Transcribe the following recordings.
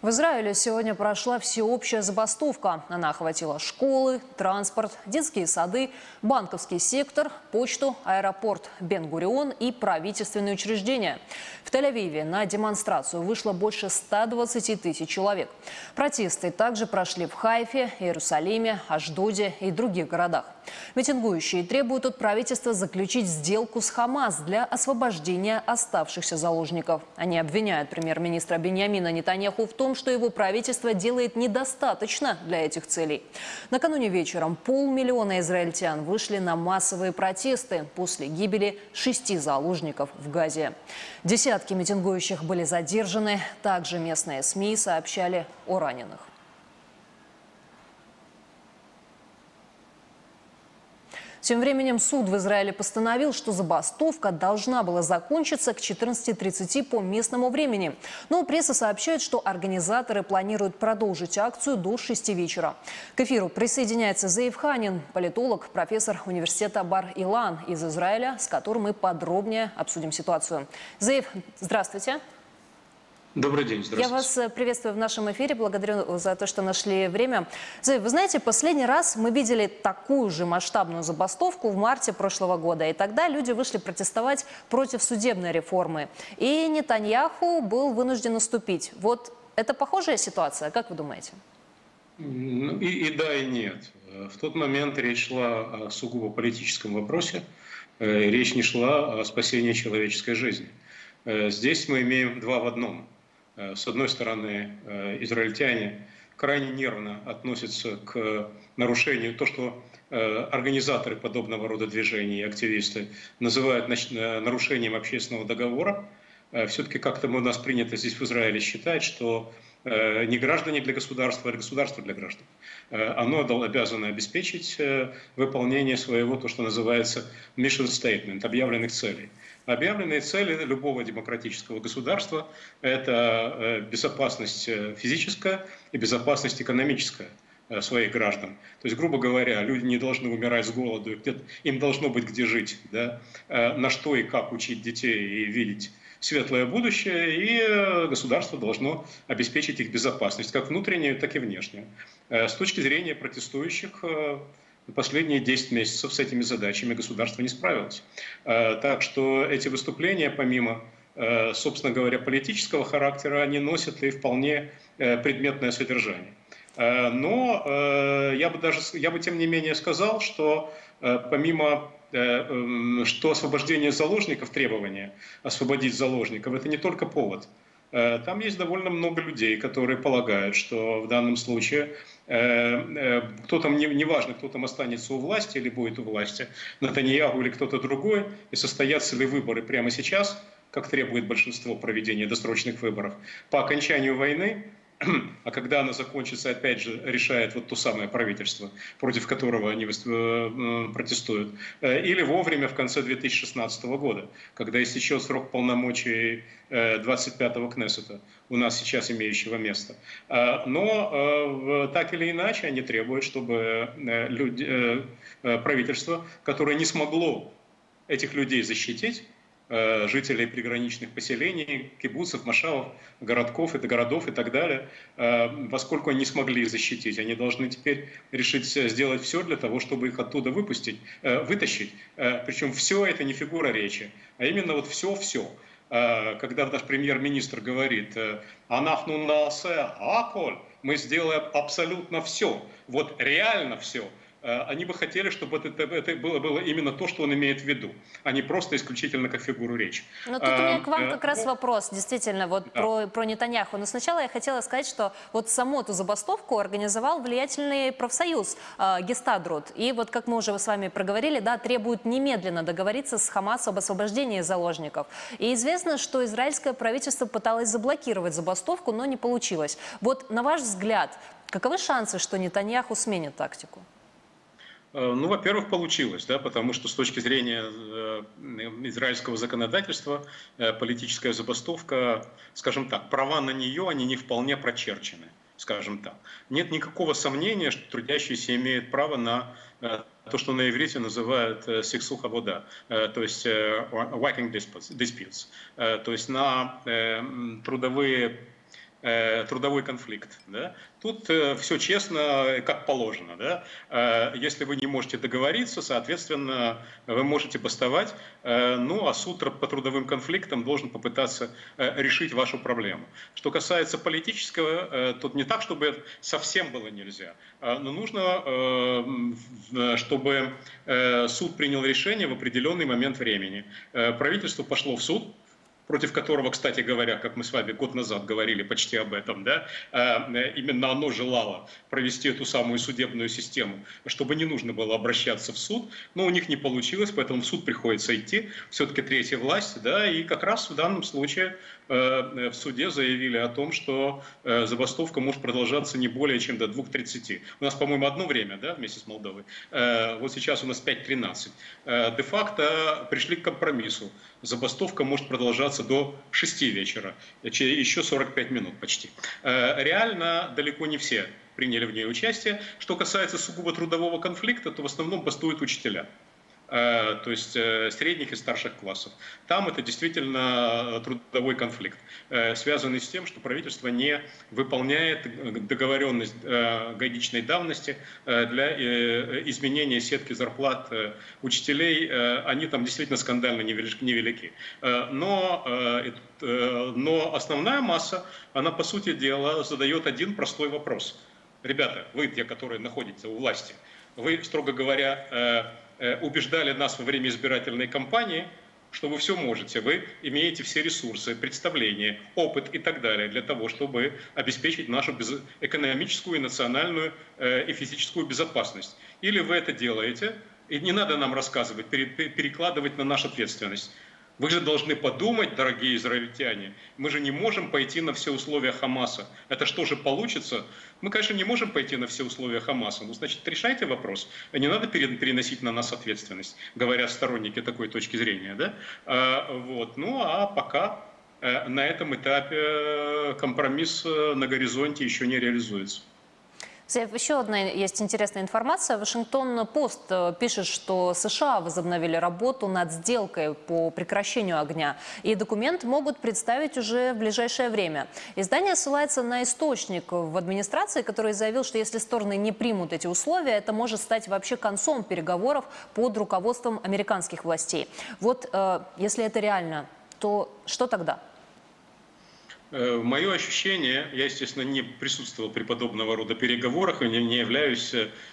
В Израиле сегодня прошла всеобщая забастовка. Она охватила школы, транспорт, детские сады, банковский сектор, почту, аэропорт Бен-Гурион и правительственные учреждения. В Тель-Авиве на демонстрацию вышло больше 120 тысяч человек. Протесты также прошли в Хайфе, Иерусалиме, Ашдоде и других городах. Митингующие требуют от правительства заключить сделку с Хамас для освобождения оставшихся заложников. Они обвиняют премьер-министра Биньямина Нетаньяху в том, что его правительство делает недостаточно для этих целей. Накануне вечером 500 000 израильтян вышли на массовые протесты после гибели 6 заложников в Газе. Десятки митингующих были задержаны. Также местные СМИ сообщали о раненых. Тем временем суд в Израиле постановил, что забастовка должна была закончиться к 14:30 по местному времени. Но пресса сообщает, что организаторы планируют продолжить акцию до 6 вечера. К эфиру присоединяется Зеев Ханин, политолог, профессор университета Бар-Илан из Израиля, с которым мы подробнее обсудим ситуацию. Зеев, здравствуйте. Добрый день, здравствуйте. Я вас приветствую в нашем эфире, благодарю за то, что нашли время. Вы знаете, последний раз мы видели такую же масштабную забастовку в марте прошлого года. И тогда люди вышли протестовать против судебной реформы. И Нетаньяху был вынужден уступить. Вот это похожая ситуация, как вы думаете? И да, и нет. В тот момент речь шла о сугубо политическом вопросе. Речь не шла о спасении человеческой жизни. Здесь мы имеем два в одном. С одной стороны, израильтяне крайне нервно относятся к нарушению, то, что организаторы подобного рода движений и активисты называют нарушением общественного договора. Все-таки как-то у нас принято здесь в Израиле считать, что не граждане для государства, а государство для граждан. Оно обязано обеспечить выполнение своего, то, что называется mission statement, объявленных целей. Объявленные цели любого демократического государства – это безопасность физическая и безопасность экономическая своих граждан. То есть, грубо говоря, люди не должны умирать с голоду, им должно быть где жить, да? На что и как учить детей и видеть светлое будущее, и государство должно обеспечить их безопасность, как внутреннюю, так и внешнюю. С точки зрения протестующих, последние 10 месяцев с этими задачами государство не справилось. Так что эти выступления, помимо, собственно говоря, политического характера, они носят и вполне предметное содержание. Но я бы тем не менее сказал, что помимо что освобождение заложников, требование освободить заложников, это не только повод. Там есть довольно много людей, которые полагают, что в данном случае кто там, неважно, кто там останется у власти или будет у власти, Нетаньяху или кто-то другой, и состоятся ли выборы прямо сейчас, как требует большинство проведения досрочных выборов, по окончанию войны, а когда она закончится, опять же, решает вот то самое правительство, против которого они протестуют, или вовремя в конце 2016 года, когда истечет срок полномочий 25-го Кнессета, у нас сейчас имеющего место. Но так или иначе они требуют, чтобы правительство, которое не смогло этих людей защитить, жителей приграничных поселений, кибуцев, машавов, городков и так далее, поскольку они не смогли их защитить, они должны теперь решить сделать все для того, чтобы их оттуда вытащить. Причем все это не фигура речи, а именно вот все-все. Когда наш премьер-министр говорит «Анахну наасе аколь», мы сделаем абсолютно все, вот реально все. Они бы хотели, чтобы это было именно то, что он имеет в виду, а не просто исключительно как фигуру речи. Но тут у меня к вам как раз вопрос, действительно, вот да. про Нетаньяху. Но сначала я хотела сказать, что вот саму эту забастовку организовал влиятельный профсоюз Гестадрут. И вот, как мы уже с вами проговорили, да, требует немедленно договориться с Хамас об освобождении заложников. И известно, что израильское правительство пыталось заблокировать забастовку, но не получилось. Вот, на ваш взгляд, каковы шансы, что Нетаньяху сменит тактику? Ну, во-первых, получилось, да, потому что с точки зрения израильского законодательства политическая забастовка, скажем так, права на нее, они не вполне прочерчены, скажем так. Нет никакого сомнения, что трудящиеся имеют право на то, что на иврите называют сиксух авода, то есть working disputes, то есть на трудовые трудовой конфликт. Да? Тут все честно, как положено. Да? Если вы не можете договориться, соответственно, вы можете бастовать, ну а суд по трудовым конфликтам должен попытаться решить вашу проблему. Что касается политического, тут не так, чтобы совсем было нельзя, но нужно, чтобы суд принял решение в определенный момент времени. Правительство пошло в суд, против которого, кстати говоря, как мы с вами год назад говорили почти об этом, да, именно оно желало провести эту самую судебную систему, чтобы не нужно было обращаться в суд, но у них не получилось, поэтому в суд приходится идти, все-таки третья власть, да, и как раз в данном случае в суде заявили о том, что забастовка может продолжаться не более чем до 2:30. У нас, по-моему, одно время, да, вместе с Молдовой. Вот сейчас у нас 5:13. Де-факто пришли к компромиссу. Забастовка может продолжаться до 6 вечера, еще 45 минут почти. Реально далеко не все приняли в ней участие. Что касается сугубо трудового конфликта, то в основном бастуют учителя. То есть средних и старших классов. Там это действительно трудовой конфликт, связанный с тем, что правительство не выполняет договоренность годичной давности для изменения сетки зарплат учителей. Они там действительно скандально невелики. Но основная масса, она, по сути дела, задает один простой вопрос. Ребята, вы, те, которые находитесь у власти, вы, строго говоря, убеждали нас во время избирательной кампании, что вы все можете, вы имеете все ресурсы, представления, опыт и так далее для того, чтобы обеспечить нашу экономическую, национальную и физическую безопасность. Или вы это делаете, и не надо нам рассказывать, перекладывать на нашу ответственность. Вы же должны подумать, дорогие израильтяне, мы же не можем пойти на все условия Хамаса. Это что же получится? Мы, конечно, не можем пойти на все условия Хамаса. Ну, значит, решайте вопрос. Не надо переносить на нас ответственность, говорят сторонники такой точки зрения. Да? Вот. Ну, а пока на этом этапе компромисс на горизонте еще не реализуется. Еще одна есть интересная информация. Вашингтон-Пост пишет, что США возобновили работу над сделкой по прекращению огня. И документ могут представить уже в ближайшее время. Издание ссылается на источник в администрации, который заявил, что если стороны не примут эти условия, это может стать вообще концом переговоров под руководством американских властей. Вот если это реально, то что тогда? Мое ощущение, я, естественно, не присутствовал при подобного рода переговорах и не являюсь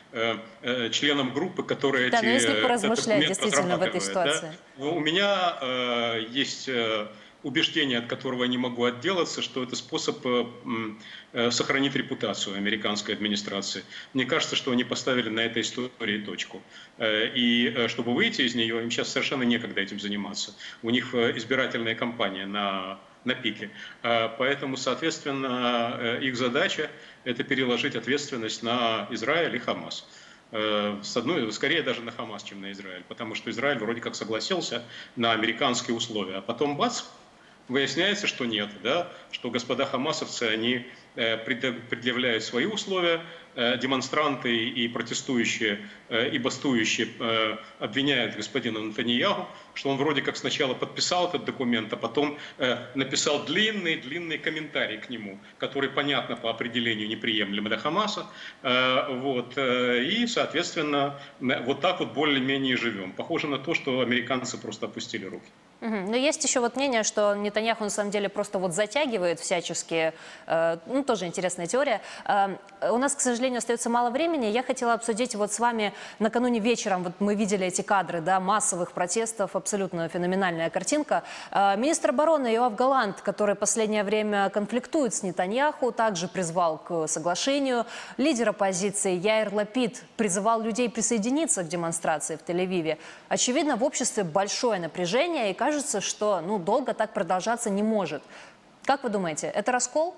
членом группы, которая да, но если поразмышлять действительно в этой ситуации. Да? У меня есть убеждение, от которого я не могу отделаться, что это способ сохранить репутацию американской администрации. Мне кажется, что они поставили на этой истории точку. И чтобы выйти из нее, им сейчас совершенно некогда этим заниматься. У них избирательная кампания на пике. Поэтому, соответственно, их задача – это переложить ответственность на Израиль и Хамас. Скорее даже на Хамас, чем на Израиль, потому что Израиль вроде как согласился на американские условия. А потом бац, выясняется, что нет, да? Что господа хамасовцы, они предъявляют свои условия, демонстранты и протестующие, и бастующие обвиняют господина Нетаньяху, что он вроде как сначала подписал этот документ, а потом написал длинный комментарий к нему, который, понятно, по определению неприемлем для Хамаса. Вот. И, соответственно, вот так вот более-менее живем. Похоже на то, что американцы просто опустили руки. Но есть еще вот мнение, что Нетаньяху на самом деле просто вот затягивает всячески, ну тоже интересная теория. У нас, к сожалению, остается мало времени. Я хотела обсудить вот с вами накануне вечером, вот мы видели эти кадры, да, массовых протестов, абсолютно феноменальная картинка. Министр обороны Йоав Галант, который последнее время конфликтует с Нетаньяху, также призвал к соглашению. Лидер оппозиции Яир Лапид призывал людей присоединиться к демонстрации в Тель-Авиве. Очевидно, в обществе большое напряжение, и кажется, что долго так продолжаться не может. Как вы думаете, это раскол?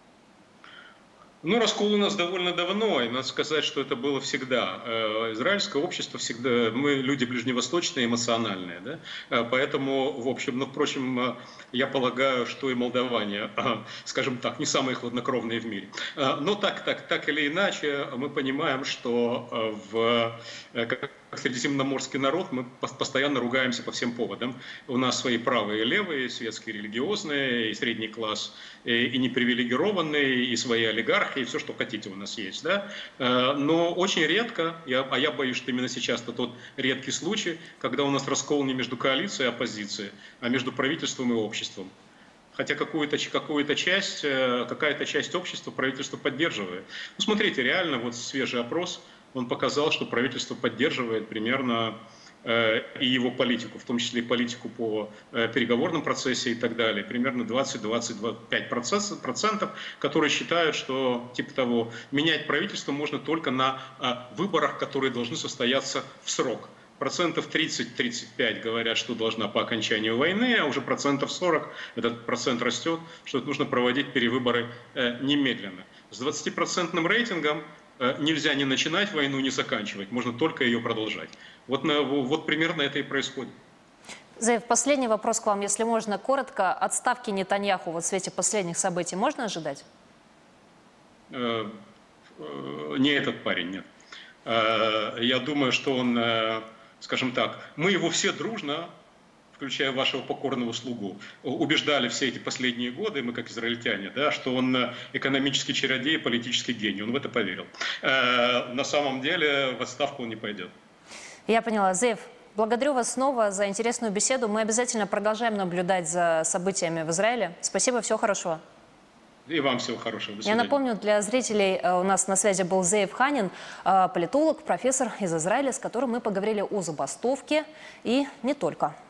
Раскол у нас довольно давно, и надо сказать, что это было всегда. Израильское общество всегда, мы люди ближневосточные, эмоциональные, да? Поэтому, в общем, впрочем, я полагаю, что и молдаване, скажем так, не самые хладнокровные в мире. Но так или иначе, мы понимаем, что средиземноморский народ, мы постоянно ругаемся по всем поводам. У нас свои правые и левые, светские, религиозные, и средний класс, и непривилегированные, и свои олигархи, и все, что хотите у нас есть. Да? Но очень редко, я боюсь, что именно сейчас это тот редкий случай, когда у нас раскол не между коалицией и оппозицией, а между правительством и обществом. Хотя какая-то часть общества правительство поддерживает. Ну, смотрите, реально, вот свежий опрос, он показал, что правительство поддерживает примерно и его политику, в том числе и политику по переговорном процессе и так далее, примерно 20-25%, которые считают, что, типа того, менять правительство можно только на выборах, которые должны состояться в срок. Процентов 30-35 говорят, что должна по окончанию войны, а уже процентов 40, этот процент растет, что нужно проводить перевыборы немедленно. С 20% рейтингом нельзя ни начинать войну, ни заканчивать, можно только ее продолжать. Вот примерно это и происходит. Заев, последний вопрос к вам, если можно, коротко. Отставки Нетаньяху вот в свете последних событий можно ожидать? Не этот парень, нет. Я думаю, что он, скажем так, мы его все дружно, включая вашего покорного слугу, убеждали все эти последние годы, мы как израильтяне, да, что он экономический чародей, политический гений. Он в это поверил. На самом деле в отставку он не пойдет. Я поняла. Заев, благодарю вас снова за интересную беседу. Мы обязательно продолжаем наблюдать за событиями в Израиле. Спасибо, всего хорошего. И вам всего хорошего. До свидания. Я напомню, для зрителей у нас на связи был Заев Ханин, политолог, профессор из Израиля, с которым мы поговорили о забастовке и не только.